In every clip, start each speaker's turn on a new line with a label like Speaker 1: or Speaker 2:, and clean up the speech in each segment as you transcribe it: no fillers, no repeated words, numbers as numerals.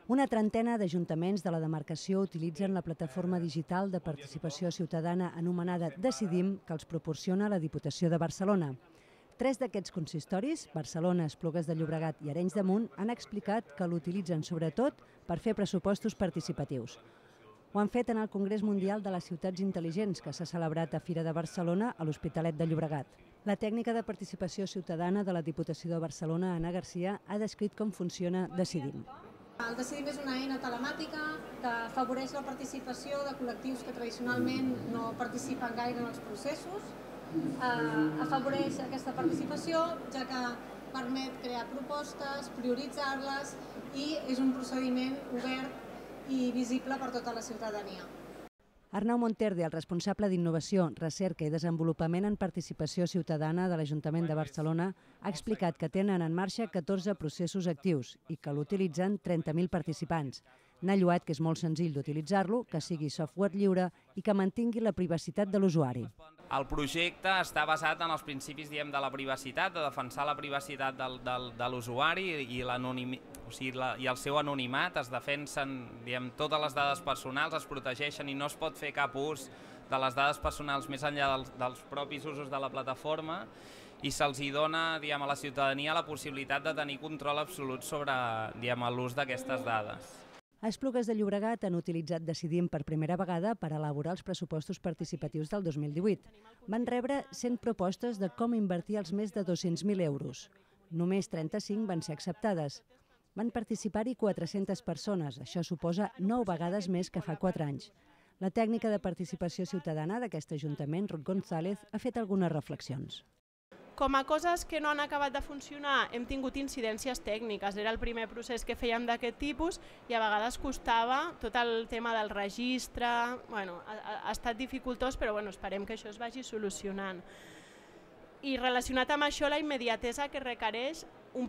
Speaker 1: Una trentena d'ajuntaments de la demarcació utilitzen la plataforma digital de participació ciutadana anomenada Decidim, que els proporciona la Diputació de Barcelona. 3 d'aquests consistoris, Barcelona, Esplugues de Llobregat i Arenys de Munt, han explicat que l'utilitzen sobretot per fer pressupostos participatius. Ho han fet en el Congrés Mundial de les Ciutats Intel·ligents, que s'ha celebrat a Fira de Barcelona a l'Hospitalet de Llobregat. La tècnica de participació ciutadana de la Diputació de Barcelona, Anna Garcia, ha descrit com funciona Decidim.
Speaker 2: El Decidim és una eina telemàtica que afavoreix la participació de col·lectius que tradicionalment no participen gaire en els processos. Afavoreix aquesta participació, ja que permet crear propostes, prioritzar-les i és un procediment obert i visible per tota la ciutadania.
Speaker 1: Arnau Monterde, el responsable d'Innovació, Recerca i Desenvolupament en Participació Ciutadana de l'Ajuntament de Barcelona, ha explicat que tenen en marxa 14 processos actius i que l'utilitzen 30.000 participants. N'ha lloat que és molt senzill d'utilitzar-lo, que sigui software lliure i que mantingui la privacitat de l'usuari.
Speaker 3: El projecte està basat en els principis de la privacitat, de defensar la privacitat de l'usuari i el seu anonimat. Es defensen totes les dades personals, es protegeixen i no es pot fer cap ús de les dades personals més enllà dels propis usos de la plataforma i se'ls dona a la ciutadania la possibilitat de tenir control absolut sobre l'ús d'aquestes dades.
Speaker 1: A Esplugues de Llobregat han utilitzat Decidim per primera vegada per elaborar els pressupostos participatius del 2018. Van rebre 100 propostes de com invertir els més de 200.000 euros. Només 35 van ser acceptades. Van participar-hi 400 persones, això suposa 9 vegades més que fa 4 anys. La tècnica de participació ciutadana d'aquest ajuntament, Ruth González, ha fet algunes reflexions.
Speaker 4: Com a coses que no han acabat de funcionar, hem tingut incidències tècniques. Era el primer procés que fèiem d'aquest tipus i a vegades costava tot el tema del registre. Ha estat dificultós, però esperem que això es vagi solucionant. I relacionat amb això, la immediatesa que requereix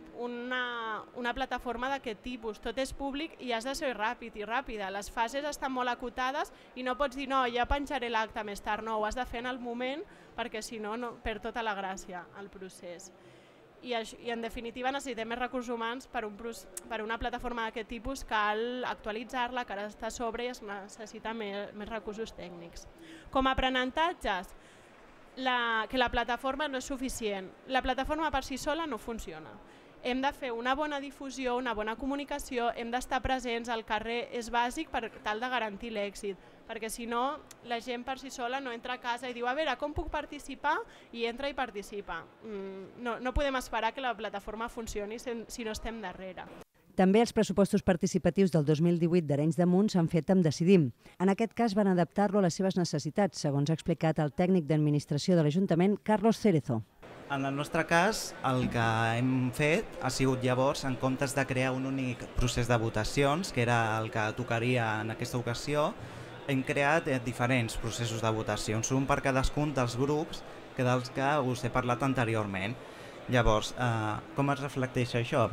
Speaker 4: una plataforma d'aquest tipus. Tot és públic i has de ser ràpid i ràpida. Les fases estan molt acotades i no pots dir no, ja penjaré l'acte més tard. No, ho has de fer en el moment perquè si no perd tota la gràcia el procés. I en definitiva necessitem més recursos humans per una plataforma d'aquest tipus. Cal actualitzar-la, que ara està a sobre i es necessita més recursos tècnics. Com a aprenentatges, que la plataforma no és suficient. La plataforma per si sola no funciona. Hem de fer una bona difusió, una bona comunicació, hem d'estar presents al carrer, és bàsic per tal de garantir l'èxit, perquè si no la gent per si sola no entra a casa i diu a veure com puc participar i entra i participa. No podem esperar que la plataforma funcioni si no estem darrere.
Speaker 1: També els pressupostos participatius del 2018 d'Arenys de Munt s'han fet amb Decidim. En aquest cas van adaptar-lo a les seves necessitats, segons ha explicat el tècnic d'administració de l'Ajuntament, Carlos Cerezo.
Speaker 5: En el nostre cas, el que hem fet ha sigut llavors, en comptes de crear un únic procés de votacions, que era el que tocaria en aquesta ocasió, hem creat diferents processos de votacions, un per cadascun dels grups dels que us he parlat anteriorment. Llavors, com es reflecteix això?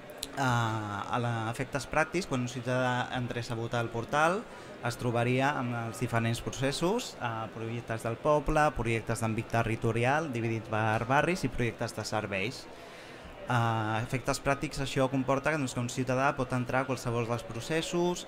Speaker 5: A efectes pràctics, quan un ciutadà entrés a votar al portal, es trobaria amb els diferents processos, projectes del poble, projectes d'àmbit territorial, dividits per barris i projectes de serveis. A efectes pràctics, això comporta que un ciutadà pot entrar a qualsevol dels processos,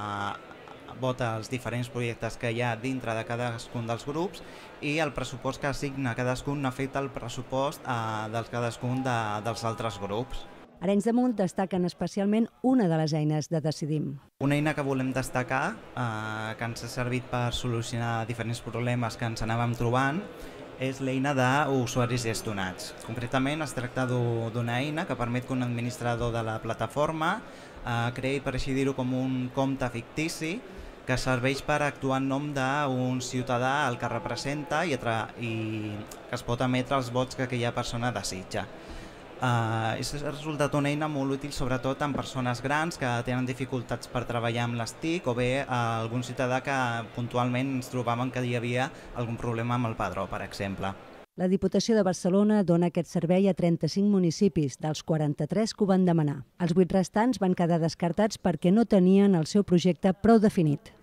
Speaker 5: vota els diferents projectes que hi ha dintre de cadascun dels grups i el pressupost que assigna cadascun afecta el pressupost de cadascun dels altres grups.
Speaker 1: Arenys de Munt destaquen especialment una de les eines de Decidim.
Speaker 5: Una eina que volem destacar, que ens ha servit per solucionar diferents problemes que ens anàvem trobant, és l'eina d'usuaris gestionats. Concretament es tracta d'una eina que permet que un administrador de la plataforma creï, per així dir-ho, com un compte fictici que serveix per actuar en nom d'un ciutadà al que representa i que es pot emetre els vots que aquella persona desitja. Ha resultat una eina molt útil sobretot en persones grans que tenen dificultats per treballar amb les TIC o bé algun ciutadà que puntualment ens trobàvem que hi havia algun problema amb el padró, per exemple.
Speaker 1: La Diputació de Barcelona dona aquest servei a 35 municipis, dels 43 que ho van demanar. Els 8 restants van quedar descartats perquè no tenien el seu projecte prou definit.